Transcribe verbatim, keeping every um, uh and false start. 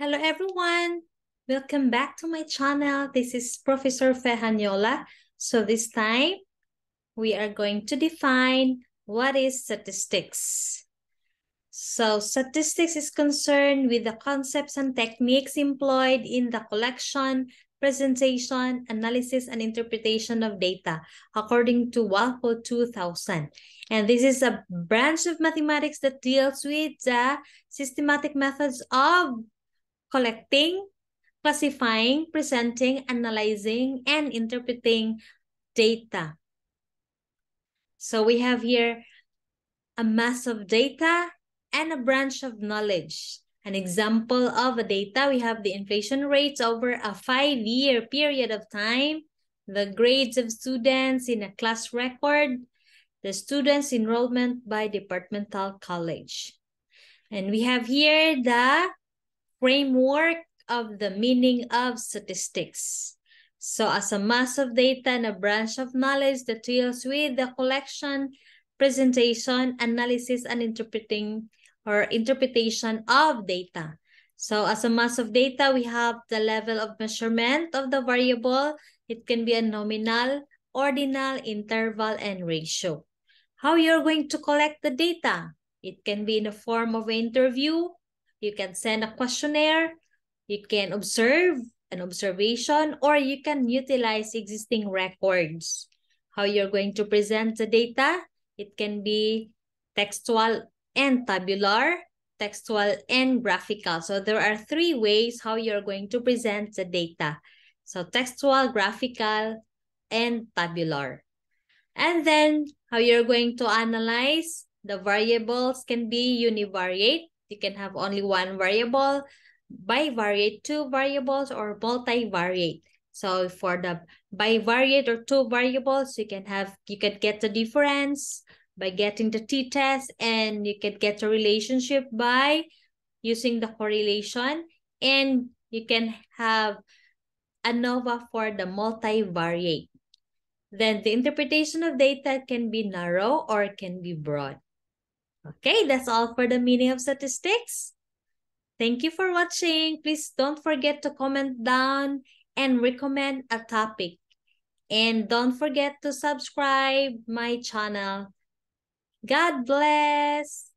Hello everyone, welcome back to my channel. This is Professor Fehanyola. So this time we are going to define what is statistics. So statistics is concerned with the concepts and techniques employed in the collection, presentation, analysis, and interpretation of data according to WALPO two thousand. And this is a branch of mathematics that deals with the systematic methods of collecting, classifying, presenting, analyzing, and interpreting data. So we have here a mass of data and a branch of knowledge. An example of a data, we have the inflation rates over a five-year period of time, the grades of students in a class record, the students' enrollment by departmental college. And we have here the framework of the meaning of statistics. So as a mass of data and a branch of knowledge that deals with the collection, presentation, analysis, and interpreting or interpretation of data. So as a mass of data, we have the level of measurement of the variable. It can be a nominal, ordinal, interval, and ratio. How you're going to collect the data? It can be in the form of an interview. You can send a questionnaire, you can observe an observation, or you can utilize existing records. How you're going to present the data? It can be textual and tabular, textual and graphical. So there are three ways how you're going to present the data. So textual, graphical, and tabular. And then how you're going to analyze the variables can be univariate. You can have only one variable, bivariate, two variables, or multivariate. So for the bivariate or two variables, you can have you can get the difference by getting the t-test, and you can get a relationship by using the correlation, and you can have ANOVA for the multivariate. Then the interpretation of data can be narrow or can be broad. Okay, that's all for the meaning of statistics. Thank you for watching. Please don't forget to comment down and recommend a topic. And don't forget to subscribe my channel. God bless.